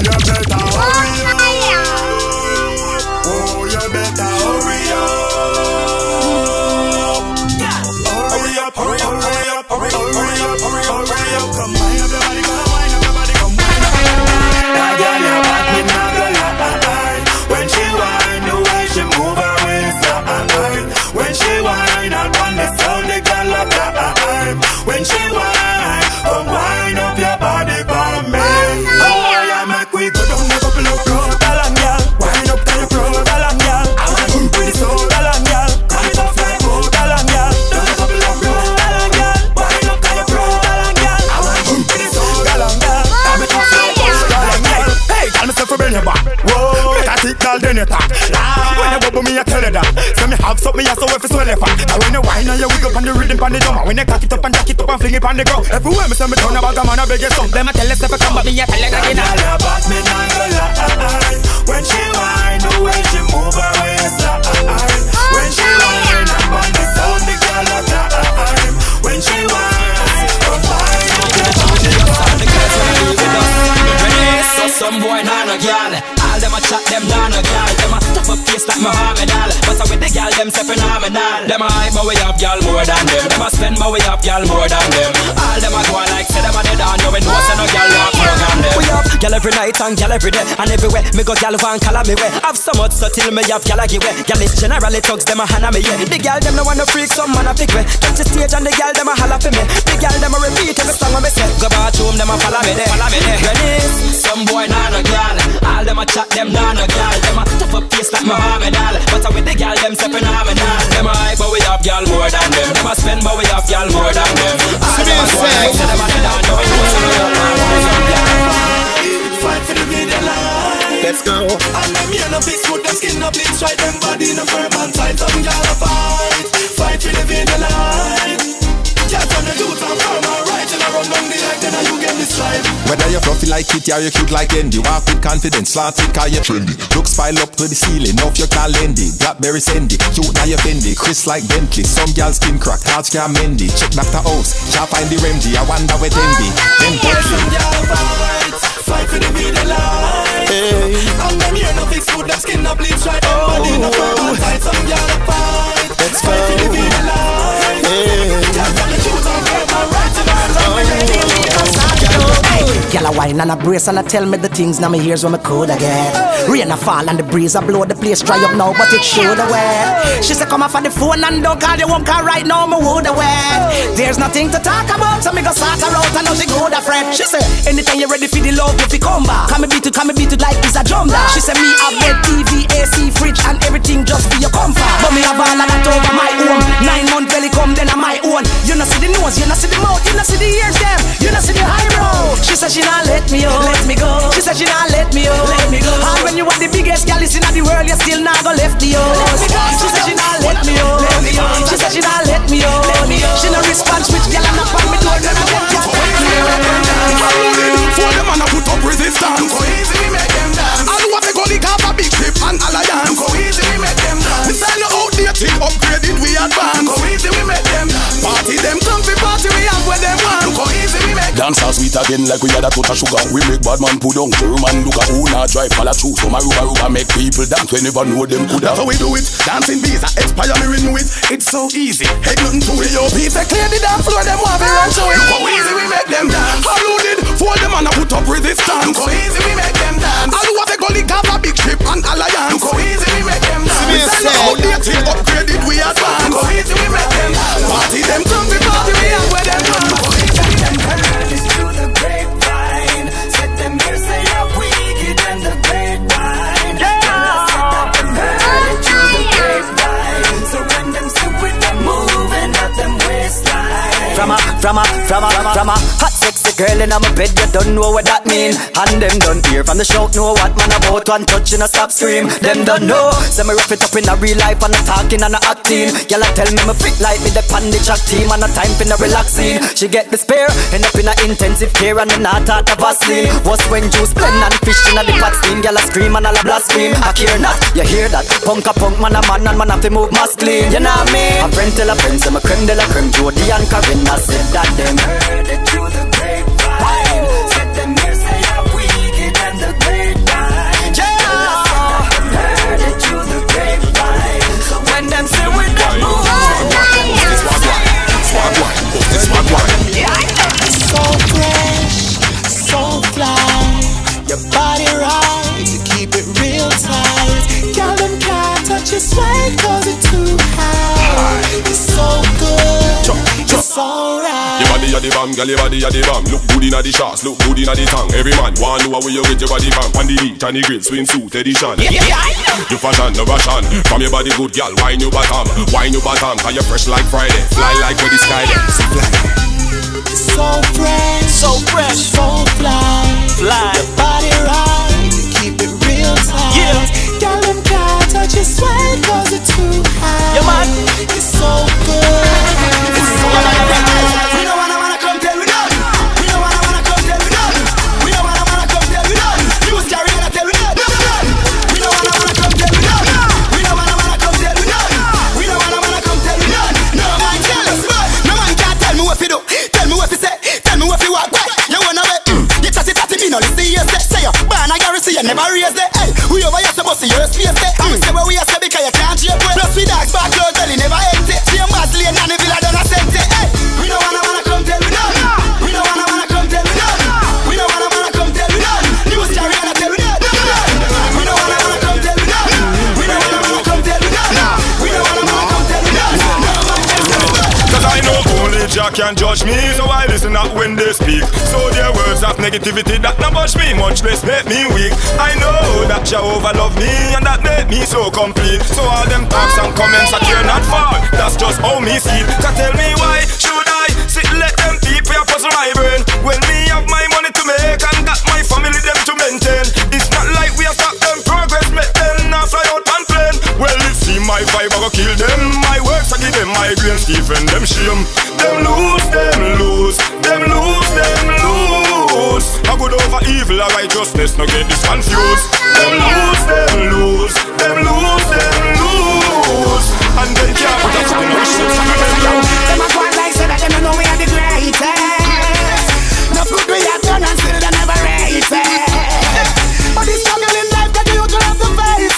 you better hurry up. Oh, you better hurry up. Hurry up, hurry up, hurry up, hurry up, hurry up, hurry up, hurry up. Come wind up your body, come wind up your body, come wind up your body. That girl, you got me not gonna lie. When she whine, the way she move her waist, when she whine, I want the sound, the girl like that. When she whine, come wind up your body for me. Oh, yeah, make we go down a couple of roads, galang, girl. Wind up to your pro, galang, girl. I want to with the soul, galang, girl. Come it up like oh, galang, girl. Down a couple of roads, galang, girl. Wind up to your pro, galang, girl. I want to with the soul, galang, girl. Come it up like oh, galang, girl. Hey, tell myself to bring your back. Whoa, make a tick, girl, then you talk. When you bubble me, I tell you that. So me have something, I so if it's well if and when you whine and you wiggle up on the rhythm on the drum, when you cock it up and jack it up and fling it on the ground, everywhere me say me turn about a man, I beg you some. Them a tell us if I come, but me a tell you again. Girl, you back me not gonna lie. When she whine, the way she move her waist, when she whine, I'm on the sound, the girl like that. When she whine, come whine up your body. The girls wanna be with us. Ready? So some boy nah no girl. All them a chat, them nah no girl. Them a tough up face like Muhammad Ali. But so with the girl, them say phenomenal. Them a hype, but we have girl more than them. Them a spend, but we have girl more than them. All them a go like say them a dead on. You we know say no girl walk around them. We have girl every night and girl every day and everywhere. Me go girl one call me way. Have so much so till me have girl a give way. Girl is generally thugs, them a hand me yeah. The girl them no want no freak, some man a pick way. Touch the stage and the girl them a holla for me. The girl them a repeat every song when me say. Go bathroom, them a follow me there. Ready? Some boy nah no girl. All them a chat, them nah no girl. Them a tough up face like Muhammad Ali. But with the girl, them say phenomenal. Them a hype, but we have girl more than them. Them a spend, but we have girl more than them. All them a go like say them a dead on. You know say no girl. Fight for the video line. Let's go. And them here no fix with them skin no bleach. Right, them body no firm and tight. Some girl a fight. Fight for the video line. Just on the youth and firm and right. And I run down the line, then you get this life. Whether you're fluffy like Kitty or you're cute like Andy, walk with confidence, slant it cause you're trendy. Looks pile up to the ceiling, off your Calendi. Blackberry Sandy, cute now you're Fendi. Chris like Bentley, some girls skin crack, hearts can't mendy. Check Dr. House, can't find the remedy. I wonder where them be. Them some girl fight for the video line. Hey. And them here no fix with them skin no bleach. Right, them body no firm and tight. Some girl a fight. Let's fight for the video line. Just on the youth and firm and right. Girl a wine and a brace and a tell me the things now me ears when me coulda get. Rain a fall and the breeze a blow the place dry up now but it shoulda wet. She say come off on the phone and don't call you home cause right now me woulda wet. There's nothing to talk about so me go sort her out and now she go da friend. She say anytime you ready for the love if you come back. Come beat it like it's a drum back. She say me have bed, TV, AC, fridge and everything just for your comfort. But me have all of that over my own. 9 months belly come then I my own. You not see the nose, you not see the mouth, you not see the ears them, you not see the eyebrow. She said she not let me out, let me go. She said she not let me out, let me go. And when you are the biggest gal in the world, you still not go left the house. She said she not let me out, let me go. She said she not let me out, let me go. She no response which gal and up on me door, then I get you. For them and I put up resistance. Go easy, we make them dance. And what they call it have a big trip and alliance. Go easy, we make them dance. We sell no outdated, upgraded, we advance. Go easy, we make them dance. Party them comfy, party we have where them want. Go easy, we make dance all sweet again like we had a touch of sugar. We make bad man put down. German look at who not drive follow through. So my ruba make people dance. We never know them could have. That's how we do it. Dancing visa expire me renew it. It's so easy. Head nothing to it. Your piece clear the dance floor. Them want to run show it. Go easy, we make them dance. How loaded for them and I put up resistance. Go easy, we make them dance. All what they call it have a big trip and alliance. Go easy, we make them dance. We sell outdated, upgraded, we advance. Go easy, we make them dance. Party them comfy, party we have where them dance. Go easy, we make them dance. To the grapevine, set them here, say how we get in the grapevine. To the grapevine, so when them stupid, them moving up them waistline. From a hot sexy girl in my bed, you don't know what that mean. And them don't hear from the shout, know what man about one touch in a stop scream. Them don't know, so me rough it up in a real life and a talking and a acting. Y'all tell me fit like me the pan the track team and a time for the relaxing. She get the spare, end up in a intensive care and a not out of Vaseline. What's when juice blend and fish in a the pot steam. Y'all scream and all a blaspheme. I care not, you hear that? Punk a punk, man a man and man have to move masculine. You know what I mean? A friend tell a friend, say my creme de la creme, Jody and Karen, I said that them heard it through the grapevine. Set them here, say how we get in the grapevine. Your body right, you keep it real tight. Girl, them can't touch your sweat cause it's too high. It's so good, it's alright. Your body a the bomb, girl, your body a the bomb. Look good inna the shots, look good inna the tongue. Every man want know where you get your body from. On the beach, on the grill, swimsuit edition. You fashion, no fashion. From your body good, girl, wine your bottom. Wine your bottom, cause you're fresh like Friday. Fly like where the sky then. So fresh, so fresh, so fly. Your body right, you keep it real tight. Girl, them can't touch your sweat cause it's too high. Yeah, man. It's so good, it's so right. We don't wanna come tell we done. We don't wanna come tell we done. We don't wanna come tell we done. You was carrying a tell we done. We don't wanna come tell we done. We don't wanna come tell we done. We don't wanna come tell we done. No man tell us, no man can't tell me what to do. Tell me what to say. Tell me what to walk back. You wanna bet? You tatty me no listen you say you. Man I guarantee you never raise it. Hey, we over here supposed to your space. Say where we are say because you can't shape well. Plus we dogs back close belly never empty. Same Basley and Nanny Villa done a sent it. Hey, we don't wanna come tell we done. We don't wanna come tell we done. We don't wanna come tell we done. You was carrying a tell we done. We don't wanna come tell we done. We don't wanna come tell we done. We don't wanna come tell we done. Cause I know only Jack can judge me, so I listen up when they speak. So their words of negativity that not budge me, much less make me weak. I know that Jehovah love me and that make me so complete. So all them talks and comments I care not for. That's just how me see it. So tell me why should I sit let them people puzzle my brain when me have my money to make and got my family them to maintain. It's not like we have stopped them progress, make them not fly out and plane. Well it seem my vibe I go kill them. My works I give them migraines, even them shame. Them lose, them lose, them lose, them lose. I good over evil or righteousness, no get this confused. Them lose, them lose, them lose, them lose. And they can't put us in the shit. Them a go on like say that them know we are the greatest. No good we have done and still they never rate it. But this struggle in life that you to have to face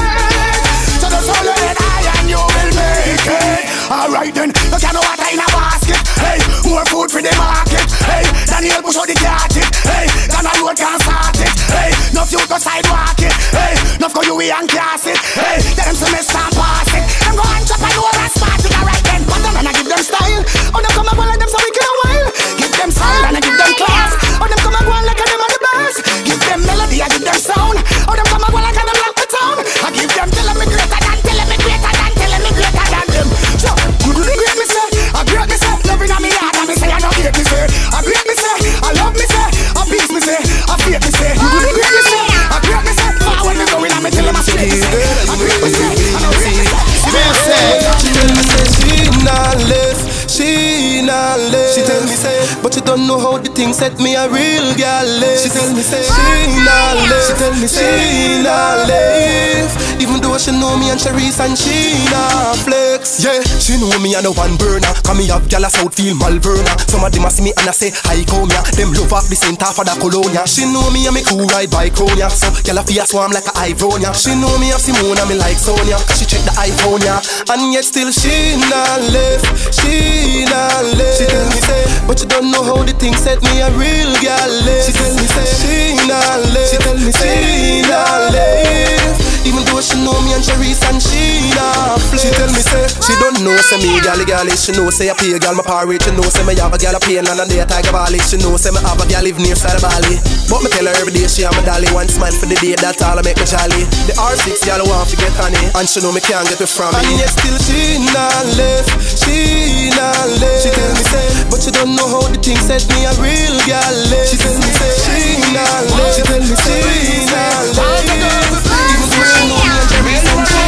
it. So just hold your head high and you will make it. Alright then, you can know what in a basket. Hey, more food for the market. Hey, Daniel push out the carpet. Hey, Ghana road can't start it. Hey, no fuel go sidewalk it. Hey, no go you and cast it. Hey, tell them semester and pass it. Them go and chop and over and smart it. Alright then, but then I give them style. Oh, them come and go like them so we can a while. Give them style and I give them class. Oh, them come and go like them are the best. Give them melody, I give them sound. Oh, them come and go like them lock the town. I give them telling me greater than, telling me greater than, telling me greater than them. So, great me say, I great me say, loving on me heart and me say, I don't hate me say. I great me say, I love me say, I peace me say, I fear me say. Great me say, I great me say, when me going and me tell them I straight me say. I great me say, I don't hate me say. She tell me say she not left, she not left. She tell me say, but you don't know how the thing set me a real girl left. She tell me say she not left, she tell me she not left. Even though she know me and Cherise and she not flex. Yeah, she know me and a one burner. Come me have gal a Southfield Malverna. Some of them a see me and I say hi come ya. Them love off the center for the colonia. She know me and me cool ride by Konya. So gal a fierce swarm like a Ivonia. She know me have Simone and me like Sonia. Cause she check the iPhone ya. And yet still she not left, she not left. She tell me say, but you don't know how the thing set me a real girl left. She tell me say she not left, she tell me she not left. Even though she know me and Cherise and she not flex. She tell me say she don't know say me gally. She know say I pay a gal my porridge. She know say me have a gal a pain and a day a tiger valley. She know say me have a gal live near side of Bali. But me tell her every day she am a dolly. One smile for the day, that's all I make me jolly. The R6 gal want to get honey, and she know me can't get it from me. And yet still she not left, she not left. She tell me say, but you don't know how the thing set me a real gal left. She tell me say she not left, she tell me she not left. Even though she know me and Cherise and she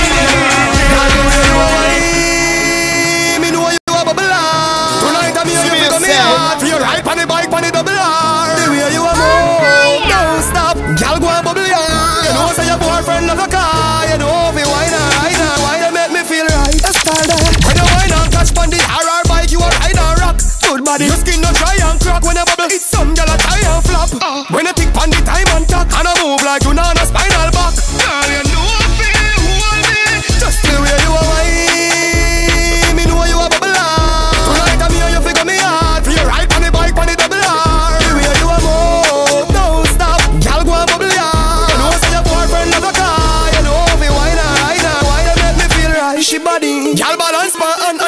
me know you a bubble. Tonight I'm here, you figure me out. Feel right on the bike, on the double R. The way you a move, don't stop. Gal go and bubble ya. You know say your boyfriend love a car. You know me why not, why they make me feel right. Let's start that. When you wine and catch on the RR bike, you a ride and rock. Good body, your skin no dry and crack. When you bubble, it's some gal a tie and flop. When you tick on the time and talk, and I move like you know on a spinal back. Girl, you know me, hold me. Just the way you a wine, me know you a bubble. Tonight I'm here, you figure me out. Feel right on the bike, on the double R. The way you a move, don't stop. Gal go and bubble.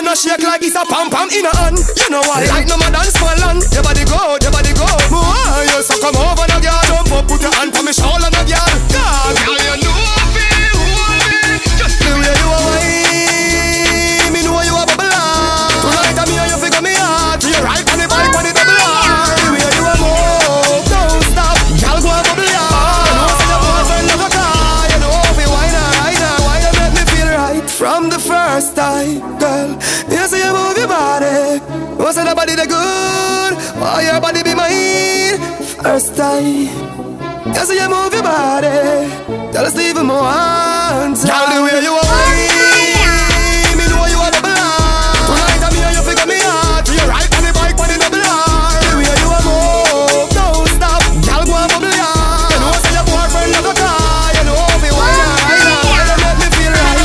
no shake like it's a pam pam in a hand. You know what? Like no more dance for land. Your body go, your body go. More you so come over no girl. Jump up, put your hand on me shoulder no girl. God, girl, you know me, just the way you are whine. Me know you are bubble. Tonight I'm here, you figure me out. To your right on the bike, on the double R. The way you are move, don't stop. Girl, go and bubble yard. You know say your boyfriend love a car. You know if you whine her, why you make me feel right from the first time, girl. You say you move your body. You say the body the good. Why your body be mine? First time. You say you move your body. Tell us even more hands. Girl, the way you are whine. Me know you are the blood. Tonight I'm here, you figure me out. To your right on the bike, on the double R. The way you are move, don't stop. Girl, go and bubble yard. You know say your boyfriend love a car. You know if you whine her, why you make me feel right?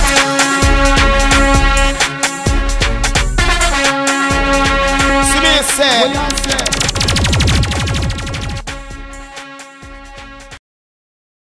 See me say